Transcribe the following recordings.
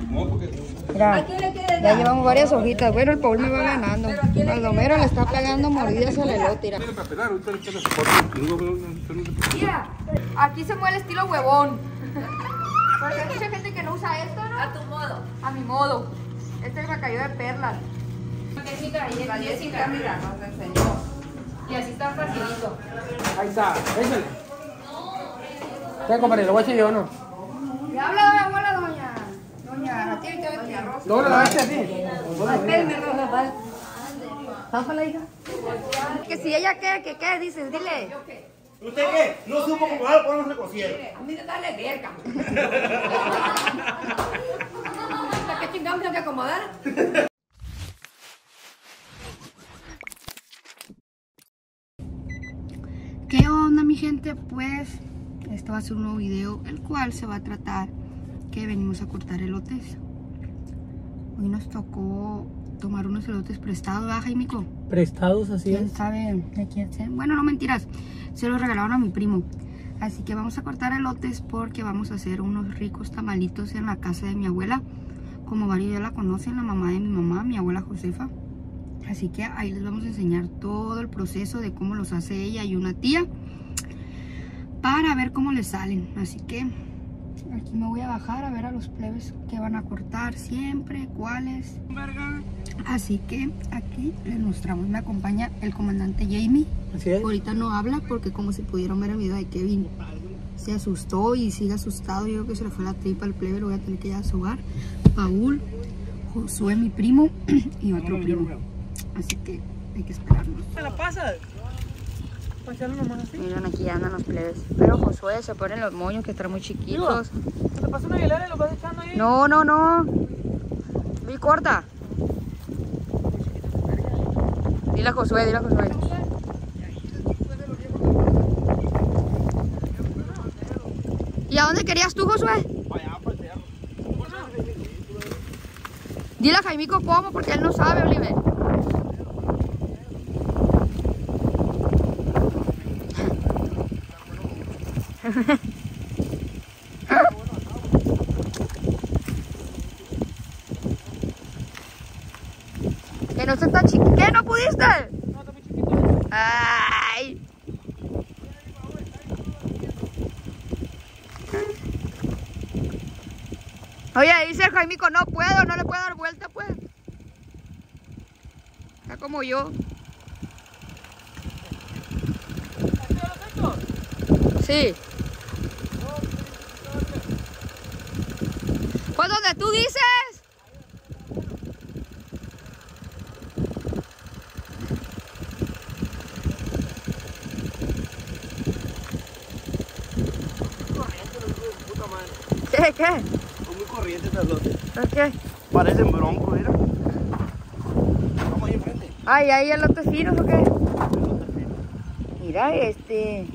Mira, ya llevamos varias hojitas. Bueno, el Paul me va ganando. Baldomero le está pegando mordidas al elote. Mira, aquí se mueve el estilo huevón. Porque hay mucha gente que no usa esto, ¿no? A tu modo. A mi modo. Este me cayó de perlas. La Jessica, mira, nos enseñó. Y así está facilito. Ahí está, échale. Ya, compadre, lo voy a echar yo, ¿no? ¿Le habla mi abuela, doña? Doña Rosa. No, lo lavaste así. Espérenme, Rosa. ¿Pápala, hija? Que si ella qué dices, dile. ¿Usted qué? No supo acomodar por no se cosieron. A mí de darle verga. ¿Qué chingados tengo que acomodar? ¿Qué onda, mi gente? Pues este va a ser un nuevo video, el cual se va a tratar que venimos a cortar elotes. Hoy nos tocó tomar unos elotes prestados, ¿verdad, Jaimico? Prestados, así ¿Quién es. sabe de quién sea? Bueno, no mentiras, se los regalaron a mi primo. Así que vamos a cortar elotes porque vamos a hacer unos ricos tamalitos en la casa de mi abuela. Como varios ya la conocen, la mamá de mi mamá, mi abuela Josefa. Así que ahí les vamos a enseñar todo el proceso de cómo los hace ella y una tía, para ver cómo les salen. Así que aquí me voy a bajar a ver a los plebes que van a cortar siempre, cuáles. Así que aquí les mostramos. Me acompaña el comandante Jamie. Así es. Ahorita no habla porque, como se pudieron ver en el video de Kevin, se asustó y sigue asustado. Yo creo que se le fue la tripa al plebe, lo voy a tener que ir a sobar. Paul, Josué, mi primo, y otro primo. Así que hay que esperarnos. ¿Me la pasas? Pasarlo nomás así. Miren, aquí andan los plebes. Pero Josué se ponen los moños que están muy chiquitos. ¿Te pasa una hielera y lo vas echando ahí? No. Vi corta. Dile a Josué, ¿Y a dónde querías tú, Josué? Dile a Jaimico cómo, porque él no sabe, Oliver. Que no se está chiquito. ¿Qué? ¿No pudiste? No, está muy chiquito. Ay. Oye, dice el Jaimico, no le puedo dar vuelta, pues. Está como yo. Sí. Pues donde tú dices. ¿Qué? Son muy corrientes estas lotes. ¿Por qué? Parecen broncos, mira. Vamos ahí enfrente. Ay, ¿hay elotes finos o qué? Mira este.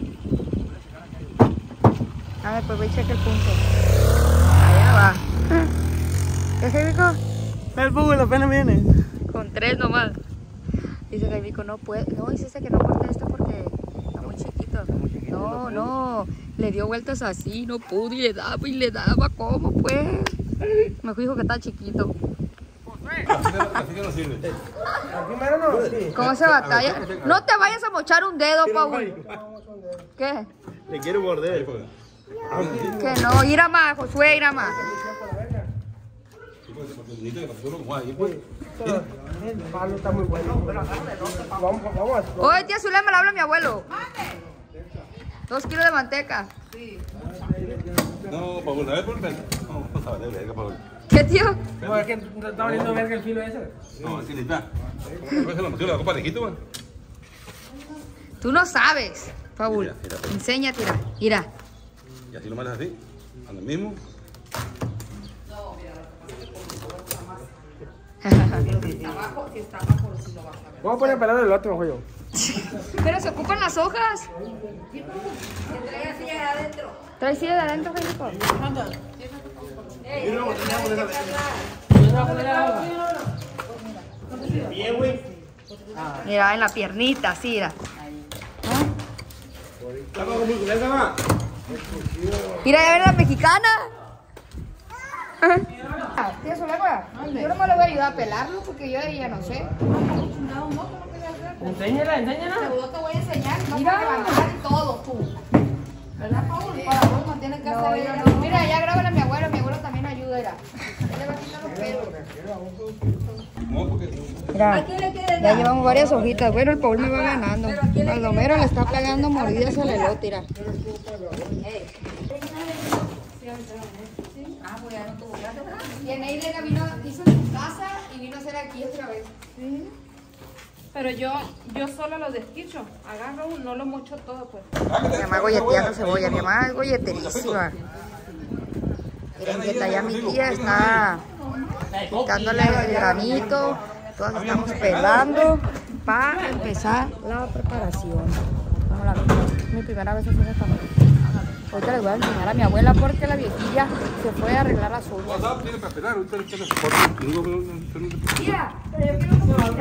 A ver, pues voy a checar el punto. Allá va. ¿Qué, Jaimico? El fútbol apenas viene. Con 3 nomás. Dice Jaimico, no puede. No, dice que no corte esto porque está muy chiquito. No. Le dio vueltas así, no pudo y le daba. ¿Cómo pues? Me dijo que está chiquito. Así que no sirve. Primero no. Sí. ¿Cómo se batalla? No te vayas a mochar un dedo, Paul. ¿Qué? Le quiero morder. Que no, ir a más, Josué, ir a más. El palo está muy bueno. Vamos. Oye, tía Zulema, le habla a mi abuelo. 2 kilos de manteca. No, Paul, ¿sabes por qué? No, sabes de verga, Paul. ¿Qué, tío? No, es que está valiendo verga el filo ese. No, así le está. ¿Cómo se lo metió la copa de Quito, güey? Tú no sabes, Paul. Mira. Enséñate, mira. Y así lo matas así, a lo mismo. Si está abajo, si lo vas a ver. Vamos a poner pelado el otro, joyo. Pero se ocupan las hojas. Se trae así de adentro. ¿Trae silla de adentro, Jaimico? Bien, güey. Mira, en la piernita, así, mira. Mira, ya ven la mexicana. Yo no me le voy a ayudar a pelarlo porque yo ya no sé. Enséñala, enséñala. Seguro te voy a enseñar. Mira. Mira. Levantar y todo, tú. ¿Verdad, Paul? Para vos no tienes que hacer ella. Mira, ya grábale a mi abuelo también ayuda. Él le va a quitar los pelos. Mira, ya llevamos varias hojitas. Bueno, el Paul me va ganando. Baldomero le está pegando mordidas al elote, mira. Y en Eidena vino, hizo su casa y vino a hacer aquí otra vez. Sí. Pero yo solo lo desquicho. Agarro uno, no lo mocho todo, pues. Mi mamá golleteando cebolla. Mi mamá es golleterísima. Miren que está allá mi tía, está quitándole el granito. Todas estamos pelando para empezar la preparación. Como la es mi primera vez haciendo esta. Ahorita les voy a enseñar a mi abuela porque la viejilla se fue a arreglar las uñas. Mira, pero yo quiero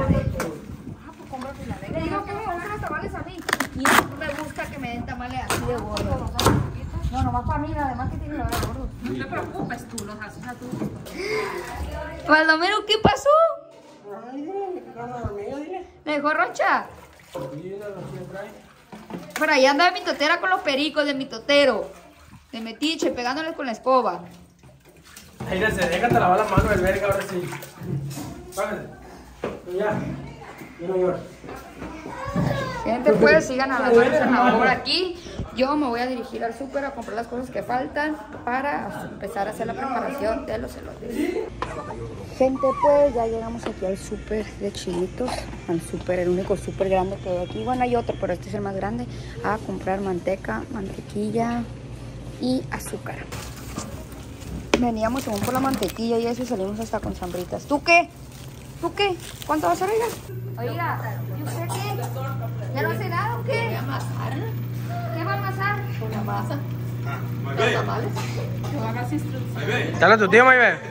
le digo que me gustan los tamales a mí. Y no me gusta que me den tamales así de gordos. No, nomás para mí, además que tiene que haber gordos. No te preocupes, tú los haces a tu gusto. Baldomero, ¿qué pasó? ¿Le dejó roncha? Por ahí anda mi totera con los pericos de mi totero. De metiche, pegándoles con la escoba. Ahí se deja te lavar la mano el verga, ahora sí. Págale. Ya. Yo no lloro. Gente, pues sigan a las manos en la obra aquí. Yo me voy a dirigir al súper a comprar las cosas que faltan para empezar a hacer la preparación de los elotes. Gente, pues ya llegamos aquí al súper de Chilitos. Al súper, el único súper grande que hay aquí. Bueno, hay otro, pero este es el más grande. A comprar manteca, mantequilla y azúcar. Veníamos según por la mantequilla y eso y salimos hasta con sambritas. ¿Tú qué? ¿Tú qué? ¿Cuánto vas a hacer, oiga? Oiga, ¿y usted qué? ¿Ya no hace nada o qué? Voy a amasar. ¿Qué va a amasar? Una masa. ¿Los tamales? Te van a hacer instrucciones. Dale a tu tío, Maybe.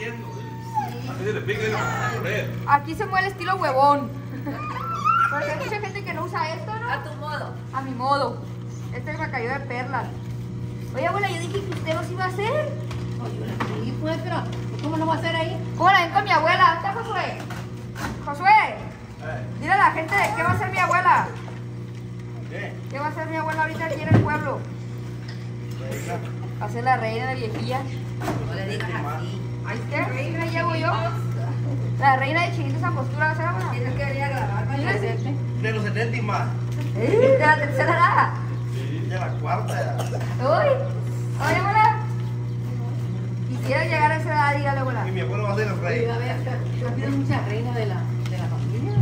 Aquí se mueve el estilo huevón. Porque hay mucha gente que no usa esto, ¿no? A tu modo. A mi modo. Este me cayó de perlas. Oye, abuela, yo dije que usted los iba a hacer. Oye, sí, pues, pero ¿cómo lo va a hacer ahí? ¿Cómo la ven con mi abuela? ¿Dónde está Josué? Josué, dile a la gente de qué va a hacer mi abuela. ¿Qué va a hacer mi abuela ahorita aquí en el pueblo? Va a ser la reina de viejilla. No le digas así. ¿Qué reina llevo yo? La reina de Chilitos a postura va a ser abuela. Tienes que venir a grabarme y hacerte. De los 70 y más. ¿De la tercera edad? De la cuarta. Uy, oye, abuela. Quisiera llegar a esa edad, dígale, abuela. Y mi abuelo va a ser el rey. A ver, ¿tú has habido mucha reina de la familia?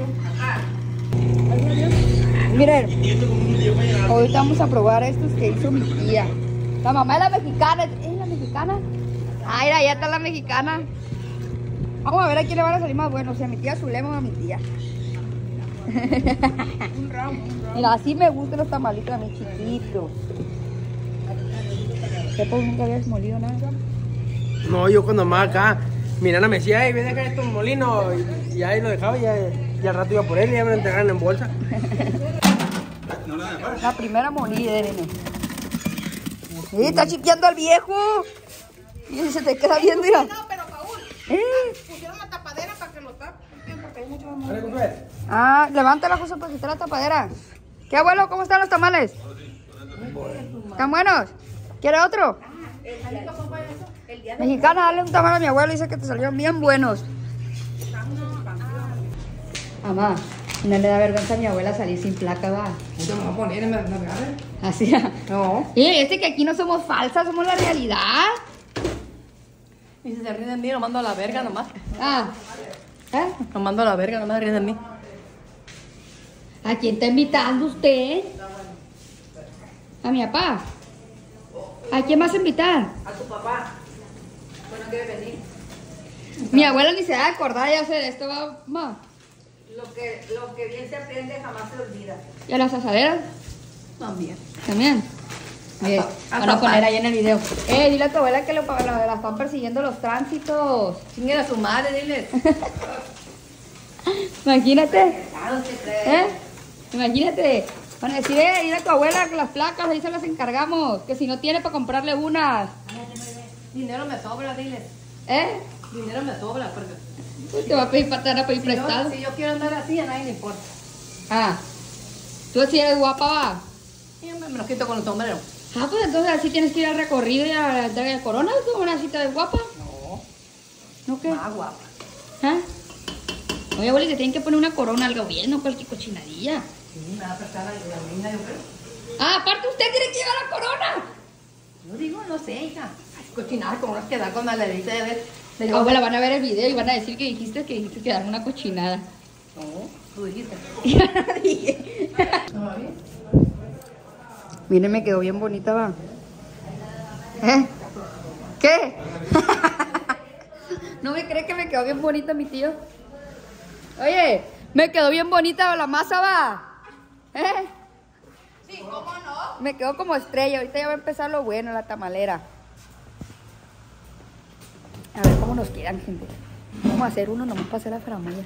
Miren, ahorita vamos a probar estos que hizo mi tía. La mamá es la mexicana. ¿Es la mexicana? Ah, mira, ya está la mexicana. Vamos a ver a quién le van a salir más buenos, si a mi tía Zulema o a mi tía. Un round. Mira, así me gustan los tamalitos a mi chiquito. ¿Qué pues nunca habías molido nada? No, yo cuando más acá, mi nana me decía, ven acá estos molinos, y ahí lo dejaba y al rato iba por él y ya me lo entregaron en bolsa. La primera molida, nene. Sí, está chiqueando al viejo. Y se te queda viendo, mira. No, pero Paul, pusieron la tapadera para que lo tapen, porque hay mucho más. Ah, levanta la cosa para quitar la tapadera. ¿Qué, abuelo? ¿Cómo están los tamales? ¿Están buenos? ¿Quiere otro? Mexicana, dale un tamal a mi abuelo. Dice que te salieron bien buenos. Mamá, no le da vergüenza a mi abuela salir sin placa, va. Yo me voy a poner en la Así. No. Y que aquí no somos falsas, somos la realidad. Y si se ríen de mí, lo mando a la verga nomás. Ah. ¿Eh? Lo mando a la verga, no me ríen de mí. ¿A quién está invitando usted? ¿A mi papá? ¿A quién vas a invitar? A tu papá. Bueno, quiere venir. Mi abuela ni se va a acordar ya hacer esto, va, ma. Lo que bien se aprende jamás se olvida. ¿Y a las asaderas? También. También. Bien, a van a papá. poner ahí en el video. Dile a tu abuela que la están persiguiendo los tránsitos. Chinguen a su madre, diles. Imagínate. Claro, se cree. Imagínate. Van a decir, dile a tu abuela que las placas ahí se las encargamos. Que si no tiene para comprarle unas. Dinero me sobra, diles. Dinero me sobra, porque Te va a pedir patana, pedir prestado. si yo quiero andar así, a nadie le importa. Ah, tú sí eres guapa, va. Y me lo quito con el sombrero. Ah, pues entonces así tienes que ir al recorrido y a la entrega de corona. ¿Tú una cita de guapa? No, ¿No qué? más guapa. ¿Ah? Oye, abueli, te tienen que poner una corona al gobierno, cualquier cochinadilla. Sí, me va a prestar la linda, yo creo. Ah, aparte usted tiene que llevar la corona. Yo digo, no sé, hija. Cocinar como unas que dan con maledita de ver. Abuela, van a ver el video y van a decir que dijiste que dan una cochinada. No, tú dijiste. Ya lo dije. ¿No va bien? Miren, me quedó bien bonita, va. ¿Eh? ¿Qué? ¿No me cree que me quedó bien bonita mi tío? Oye, me quedó bien bonita la masa, va. ¿Eh? Sí, ¿cómo no? Me quedó como estrella. Ahorita ya va a empezar lo bueno, la tamalera. A ver cómo nos quedan, gente. Vamos a hacer uno nomás para hacer la faramaya.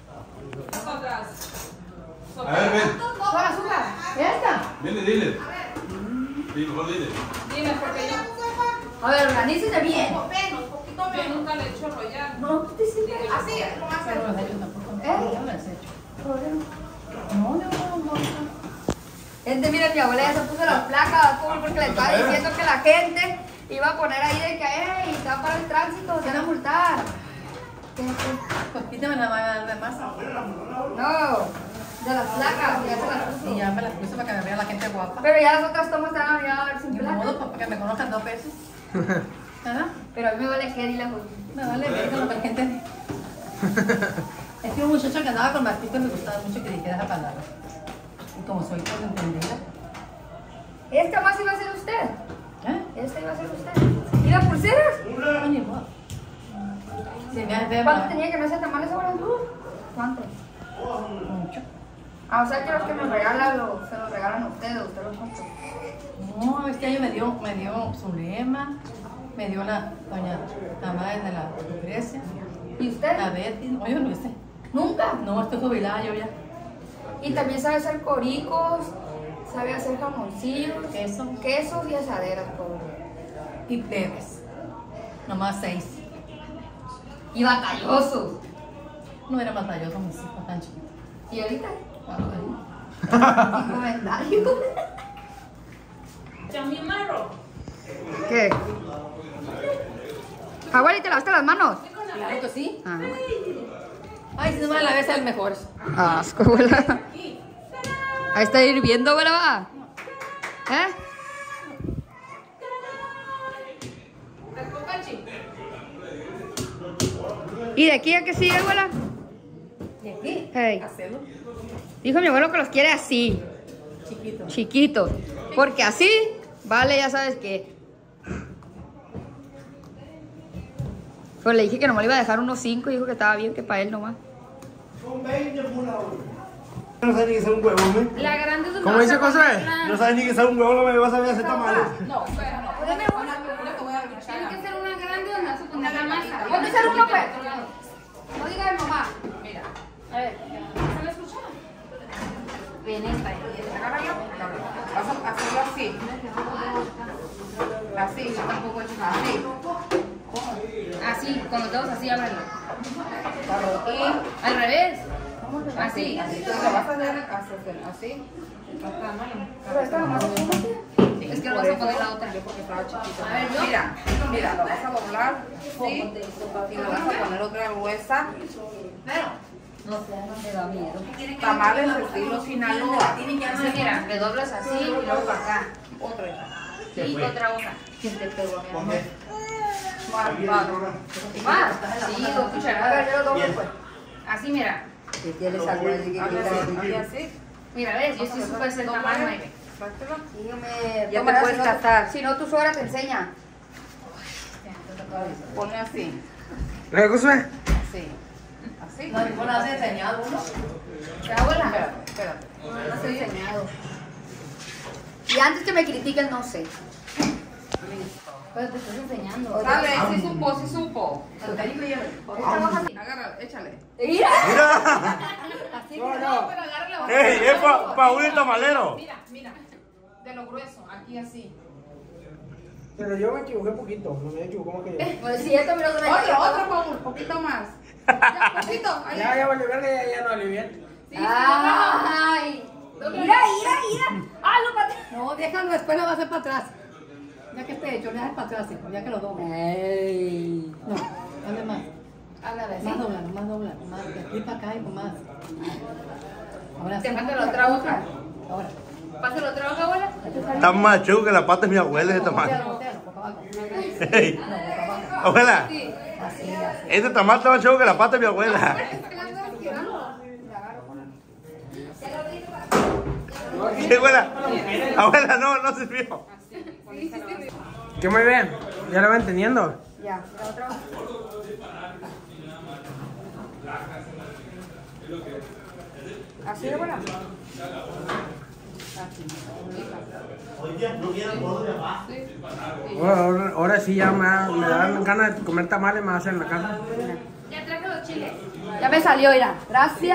A ver, ven. ¿Con azúcar? ¿Ya está? Dile, dile. Sí, mejor dile. Dime, porque yo. A ver, organícese bien. Yo nunca le echo rollar. No, ¿qué te sirve? Así, lo más ¿Eh? Yo no les echo. No, no. Gente, mira, mi abuela ya se puso las placas azul porque le estaba diciendo que la gente iba a poner ahí de que, ¡ey! Está para el tránsito, te van a multar. Pues quítame la de masa. No, de las placas, ya se las puso. Y ya me las puse para que me vea la gente guapa. Pero ya las otras tomas te van a venir a ver sin Ni placas. modo, para que me conozcan 2 veces. ¿Verdad? Pero a mí me vale que dile, pues. Me vale ver con lo que la gente. Es que un muchacho que andaba con Martito me gustaba mucho que dijera esa palabra. Y como soy tan entendida. ¿Esta más iba a ser usted? ¿Eh? ¿Esta iba a ser usted? ¿Y las pulseras? No, ni modo. Se me hace ¿Cuánto tenía que no hacer tamales ahora? ¿Cuánto? mucho. Ah, o sea que los que nos regalan se los regalan a ustedes, usted los compra. No, este año me dio Zulema, me dio la doña madre de la Lucrecia, ¿Y usted? la Betty. No, yo no sé. ¿Nunca? No, estoy jubilada yo ya. Y también sabe hacer coricos, sabe hacer jamoncillos, quesos y asaderas, por. Y plebes. Nomás 6. Y batallosos. No era batalloso mis hijos tan chiquitos. ¿Y ahorita? Ay, ¿Y comentario? ¿También marro? ¿Qué? Abuela, ¿y te lavaste las manos? Claro que sí. Ah, Ay, si no me la ves, es el mejor. asco, abuela. Ahí está hirviendo, abuela, va. ¿Eh? ¿Y de aquí a qué sigue, abuela? ¿Y aquí? Hey. Hacelo. Dijo mi abuelo que los quiere así, Chiquito. chiquitos. Porque así, vale, ya sabes que. Pues le dije que nomás le iba a dejar unos 5 y dijo que estaba bien, que para él nomás. Son 20 pura hora. No sabes ni que sea un huevo, ¿me? La grande es ¿Cómo dice Josué? No sabes ni que sea un huevo, no me vas a ver hacer tamales. No, pero no. Tiene que ser una grande donde vas a poner la masa. ¿Dónde está uno, pues? No diga de mamá. Mira. A ver, ¿Se me escucha? ven esta. ¿Agarra yo? Vas a hacerlo así. Así, yo tampoco he hecho nada. Así. Así, con los dedos así, ábrelo. Y Al revés. así. Lo vas a hacer así. Pero esta nomás es que lo vas a poner la otra. Porque estaba chiquito. A ver, yo. Mira, lo vas a doblar, ¿sí? Y lo vas a poner otra gruesa. No sé, no te da miedo. Tamales de estilo Sinaloa. Así, mira, le doblas así y luego para acá. Otra hija. Y otra hoja. ¿Quién te pegó, mi amor? Más. Más. Sí, 2 cucharadas. A ver, yo lo doblo, pues. Así, mira. Y así. Mira, ves, yo sí supe hacer tamaño. Dígame, Ya te puedes casar. Si no, tu suegra te enseña. Ponle así. ¿Qué, Josué? Así. Así. No has enseñado uno. Abuela, Espérate. no has enseñado. Y antes que me critiquen, no sé. Pero te estás enseñando. Dale, sí supo. Agarra, échale. Mira. Así no, pero agarra la otra. ¡Ey! ¡Es pa' un tamalero! Mira. De lo grueso, aquí así. Pero yo me equivoqué poquito, no me equivoqué más que yo. Pues sí, esto me lo Otro, Paul, poquito más. Ya, poquito. Ahí. Ya vale verga, ya no vale bien. Ay. Mira. Ah, lo pateé. No, déjalo, después lo vas a hacer para atrás. Ya que esté hecho, le das para atrás, hijo, ya que lo doble. Ey. No, dale más. Ándale, sí. Más doblado, más. De aquí para acá y más. Ahora sí. Te falta la otra hoja. Ahora. ¿Pasa la otra hoja, abuela? Está más chulo que la pata de mi abuela de tamaño. Voltealo, por abajo. Ey, No, por abajo. abuela, Así. este tamal está más chulo que la pata de mi abuela. ¿Qué, abuela? Abuela, no sirvió. ¿Qué muy bien? ¿Ya lo va entendiendo? Ya, la otra hoja. ¿Así de buena? Ahora sí ya me dan ganas de comer tamales, me va a hacer en la casa. Ya traje los chiles. Ya me salió, mira. Gracias.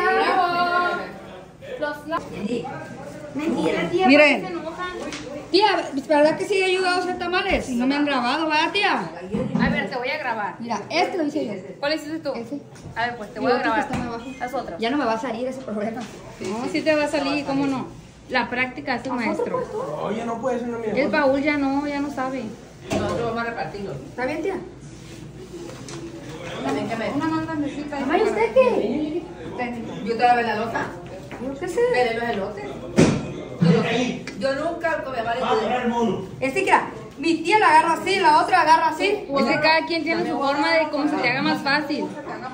Mentira, tía. Miren. ¿por qué se enojan? Tía, ¿verdad que sí he ayudado a hacer tamales? No me han grabado, ¿verdad, tía? A ver, te voy a grabar. Mira, este lo hice yo. ¿Cuál hiciste tú? Ese. A ver, pues te Y voy a otro que grabar. está más abajo. Haz otro. Ya no me va a salir ese problema. No, sí te va a salir, ¿cómo no? La práctica es el maestro. Oye, no puede ser una El mía. Paul ya no sabe. Nosotros vamos a repartirlo. ¿Está bien, tía? También que me... Una más grandecita. Mamá, ¿y usted qué? Yo te voy a ver la loca. Yo qué sé. Pero los elotes. Yo nunca comí mal Este que era, mi tía la agarra así, la otra la agarra así. Es que cada quien tiene su forma de cómo se te haga más fácil.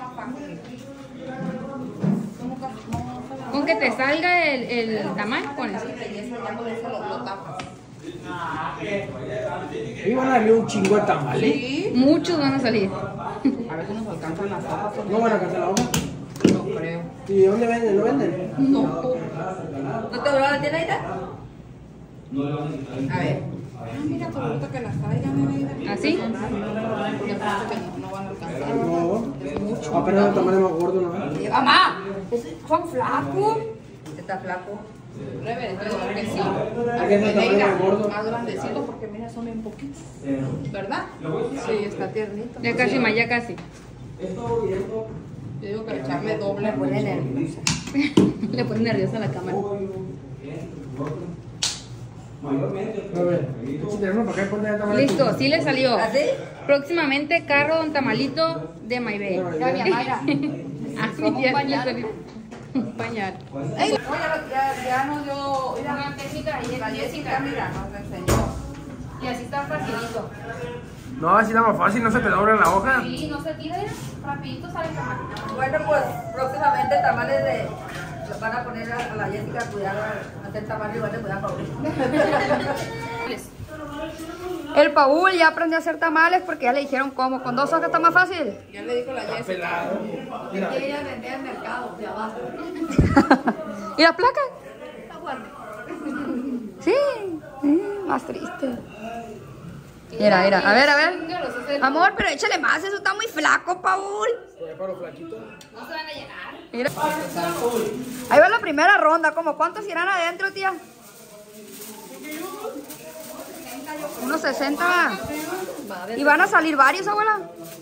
Con que te salga el tamaño, pones. Y van a darle un chingo de tamales. Muchos van a salir. A ver si nos alcanzan las hojas. No van a alcanzar la hoja. No creo. ¿Y dónde venden? ¿Lo venden? ¿No te voy a la tienda ahorita? A ver. Mira, por gusto que las traigan, mira. ¿Así? No van a alcanzar. No. Apenas el tamal es más gordo, ¿no? Mamá, son flacos. Está flaco. Breve, yo digo que sí. Aquí es el tamal más gordo. Más grandecito porque mira, son bien poquitos. ¿Verdad? Sí, está tiernito. Ya casi, ma, ya casi. Yo digo que echarle doble pone nerviosa. Le pone nerviosa a la cámara. A ver, si tenemos para acá, ponle el tamal. Listo, sí le salió. ¿Así? Próximamente carro Don Tamalito de Maibé. Ya, mi amada. Así ya le salió. Un pañal. Oye, ya nos dio Una pesita y la es Jessica, mira, nos enseñó. Y así está facilito. No, así está más fácil, no se te dobla la hoja. Sí, no se tira, rapidito sale el tamal. Bueno, pues próximamente tamales de... Van a poner a la Jessica a cuidar, a hacer tamales y van a cuidar a Paulina. El Paul ya aprendió a hacer tamales porque ya le dijeron cómo. Con 2 hojas está más fácil. Ya le dijo la Jessica. Pelado. Mira. Que ella vendía en mercado de abajo. ¿Y la placa? Sí, más triste. Mira, a ver. Amor, pero échale más, eso está muy flaco, Paul. Para los flaquitos. No se van a llenar. Mira. Ahí va la primera ronda, ¿como cuántos irán adentro, tía? Unos 60 va. ¿Y van a salir varios, abuela?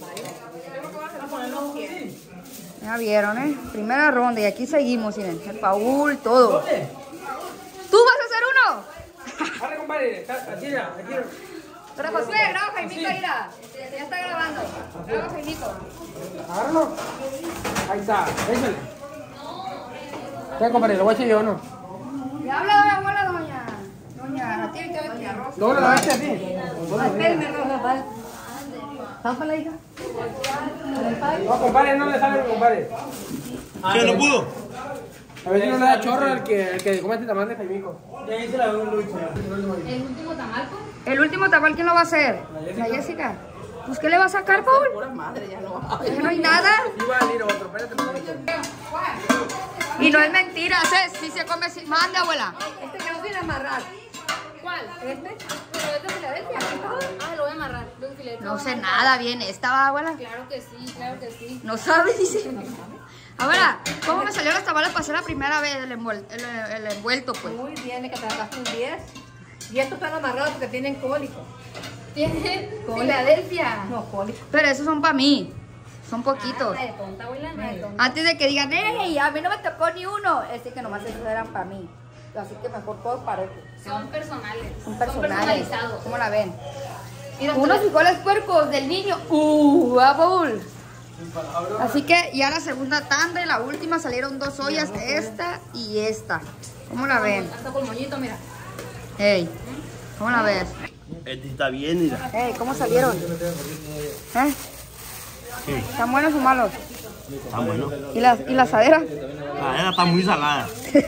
Ya vieron, primera ronda y aquí seguimos, miren, el Paul, todo. ¿Tú vas a hacer uno? Arre, compadre, aquí ya, aquí. Pero Josué, graba Jaimito, mira. Ya está grabando. Graba Jaimito. Agárralo. Ahí está, échale. Ya, compadre, lo voy a echar yo, ¿no? Le habla abuela, doña. Doña, tiene que ver arroz. No, lo vas a echar así. Espérenme, Rafael. Tápala, hija. No, compadre, no le sale, compadre. ¿Qué no pudo? A ver si no le da chorro al que come este tamal de Jaimico. Ya hice la de un lucho. El último tamal, pues. El último tamal, ¿quién lo va a hacer? La Jessica. Pues, ¿qué le va a sacar, Paul? Pura madre, ya no va. Ya no hay nada. Iba a salir otro, espérate un poquito. Y no es mentira, si se come sin mande, abuela. Este que no tiene amarrar. ¿Cuál? Este. ¿Pero es de Filadelfia? Ah, lo voy a amarrar. De un filete. No sé nada bien esta, ¿va, abuela? Claro que sí, claro que sí. No sabe, dice. Abuela, ¿cómo me salió las tamales para hacer la primera vez el envuelto, pues? Muy bien, que te sacaste un 10. Y estos están amarrados porque tienen cólico. Tiene Filadelfia. No, Poli. Pero esos son para mí. Son poquitos. Nada de tonta, abuela, nada de tonta. Antes de que digan, a mí no me tocó ni uno. Es decir, que nomás esos eran para mí. Así que mejor todos parejos. Son personales. Son personales. personalizados. ¿Cómo la ven? Mira, Unos frijoles puercos del niño. Paul. Así que ya la segunda tanda y la última salieron 2 ollas, esta y esta. ¿Cómo la ven? hasta con moñito, mira. Hey, ¿cómo la ves? Este está bien, mira. Hey, ¿cómo salieron? ¿Eh? ¿Están buenos o malos? Está bueno. ¿Y la asadera? La arena está muy salada.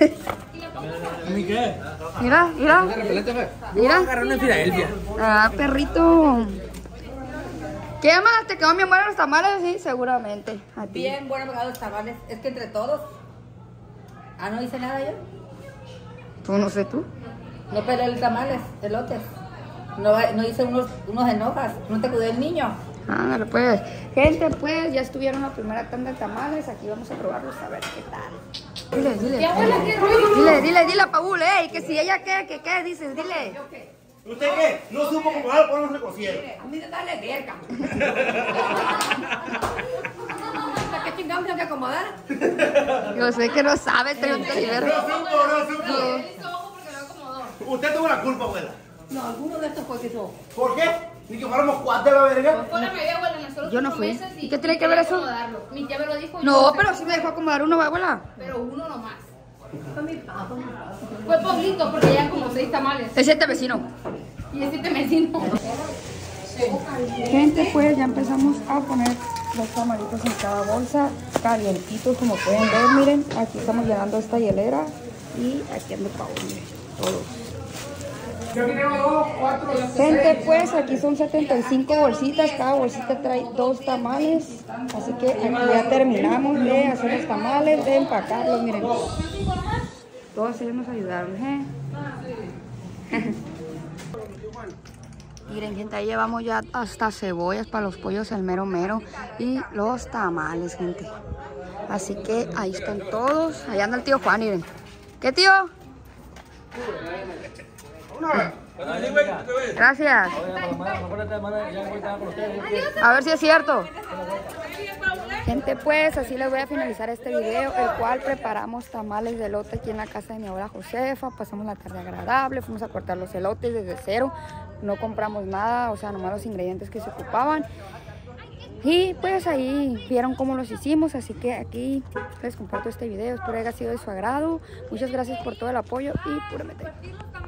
Mira. Mira. Agarró una en Filadelfia. Ah, perrito. ¿Qué más? ¿Te quedó bien buenos los tamales? Sí, seguramente. A ti. Bien bueno pegado los tamales. Es que entre todos. Ah, no hice nada yo. Tú no sé tú. No pelé los tamales, elotes. No hice unos en hojas. No te cuidé el niño. Ándale pues. Gente, pues ya estuvieron la primera tanda de tamales. Aquí vamos a probarlos a ver qué tal. Dile. ¿Qué abuela, qué rollo? Dile a Paul, que si ella qué, dices, dile. ¿Usted qué? No supo acomodar cuando se cocieron. A mí de darle verga. ¿Qué chingados tengo que acomodar? Yo sé que no sabes, pero un teliver. No supo. Usted tuvo la culpa, abuela. No, alguno de estos fue que hizo. ¿Por qué? Ni que fuéramos 4 de la verga. Hola, me veo, abuela, en las otras Yo no fui. mesas ¿Y qué tiene que ver eso? acomodarlo. Mi tía me lo dijo. y No, yo- pero sí me dejó acomodar uno, abuela. Pero uno nomás. Fue poquito porque ya como 6 tamales. Es este vecino. Y es 7 vecinos. Gente, pues ya empezamos a poner los tamalitos en cada bolsa, calientitos como pueden ver, miren, aquí estamos llenando esta hielera y aquí anda Paul, miren, todos. Gente, pues aquí son 75 bolsitas, cada bolsita trae 2 tamales, así que aquí ya terminamos de hacer los tamales, de empacarlos, miren. Todos ellos nos ayudaron, Miren, gente, ahí llevamos ya hasta cebollas para los pollos, el mero mero y los tamales, gente. Así que ahí están todos. Allá anda el tío Juan, miren. ¿Qué, tío? Gracias. A ver si es cierto. Gente, pues así les voy a finalizar este video, el cual preparamos tamales de elote aquí en la casa de mi abuela Josefa. Pasamos la tarde agradable, fuimos a cortar los elotes desde cero, no compramos nada, o sea, nomás los ingredientes que se ocupaban. Y pues ahí vieron cómo los hicimos, así que aquí les comparto este video, espero haya sido de su agrado. Muchas gracias por todo el apoyo y pura mete.